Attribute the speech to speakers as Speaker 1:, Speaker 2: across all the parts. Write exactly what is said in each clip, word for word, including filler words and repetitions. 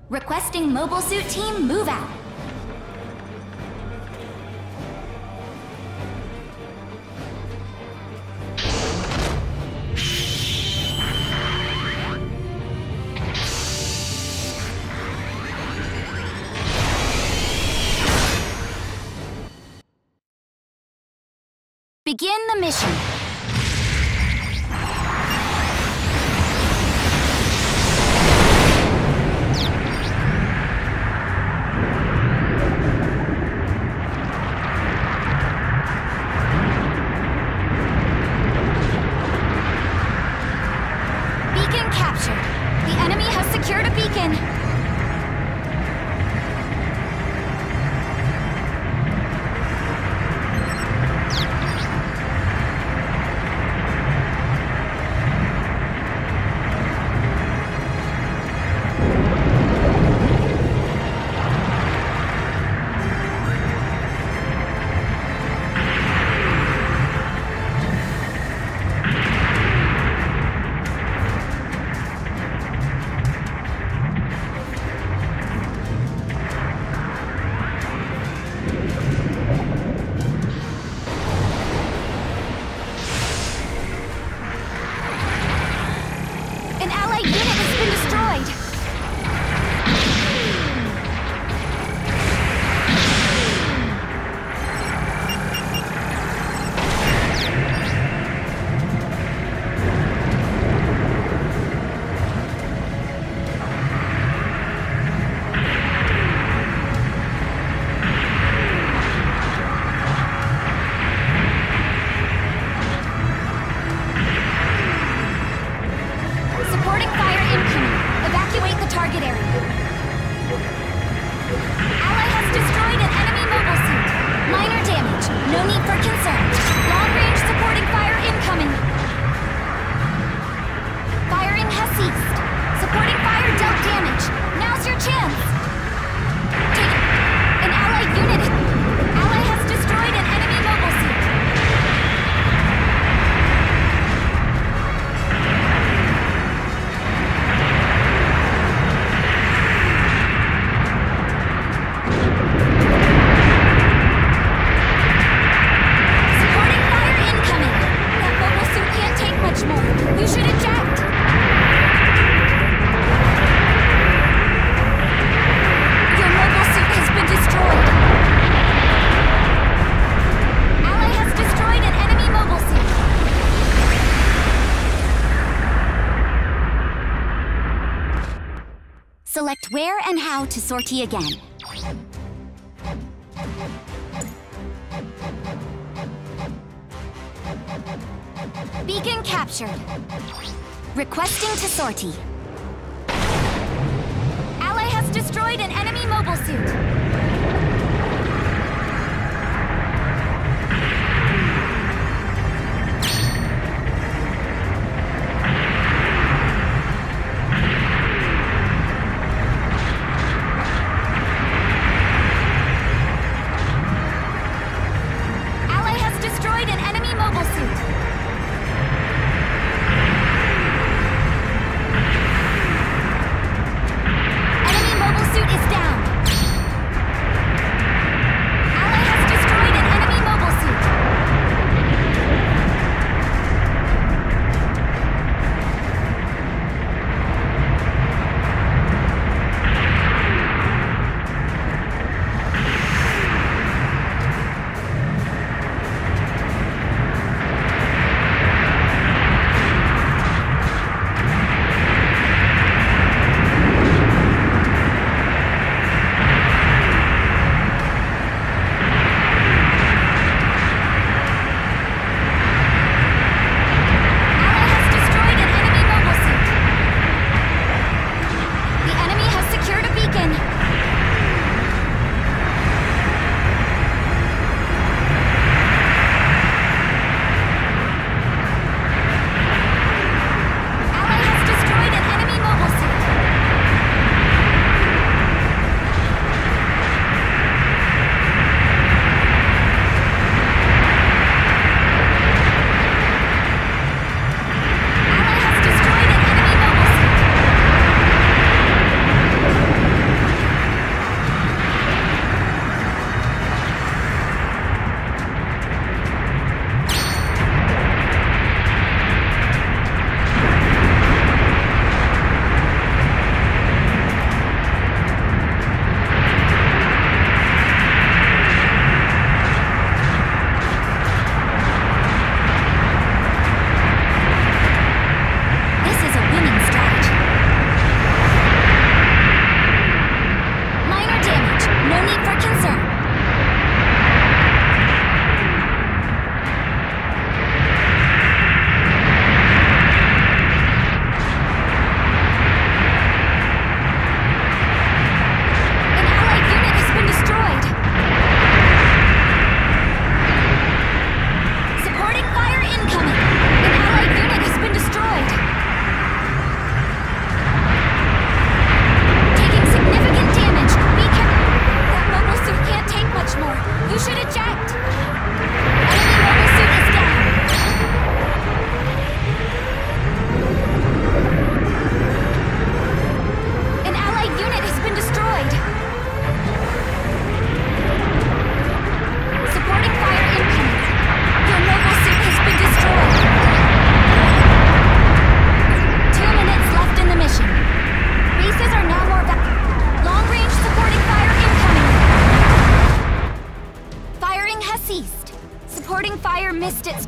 Speaker 1: Requesting mobile suit team move out. Begin the mission. Beacon captured. The enemy has secured a beacon. Select where and how to sortie again. Beacon captured. Requesting to sortie. Ally has destroyed an enemy mobile suit.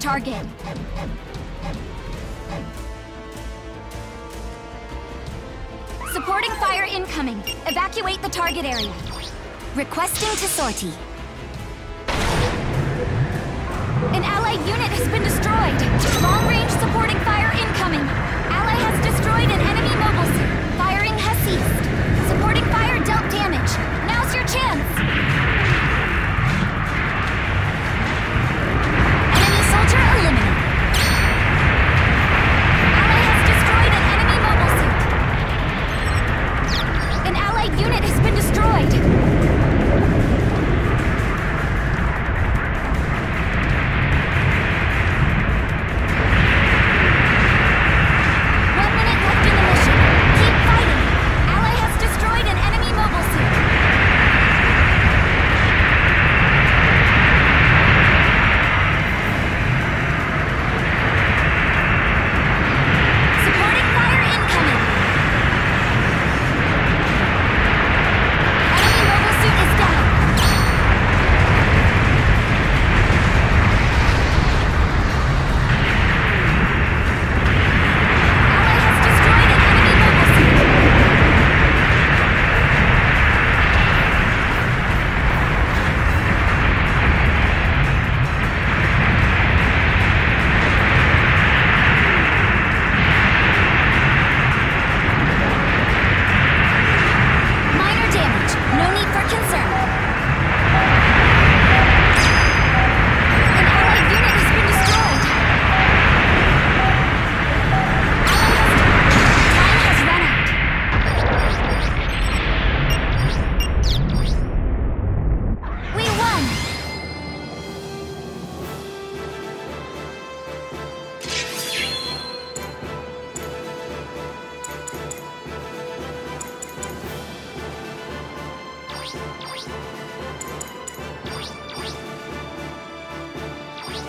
Speaker 1: target. Supporting fire incoming. Evacuate the target area. Requesting to sortie. An allied unit has been destroyed. Long-range supporting fire incoming. Ally has destroyed an enemy mobile suit. Firing has ceased. Supporting fire dealt damage. Now's your chance. Enemy soldier eliminated. Ally has destroyed an enemy mobile suit. An allied unit has been destroyed.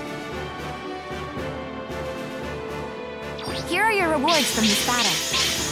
Speaker 1: Here are your rewards from this battle.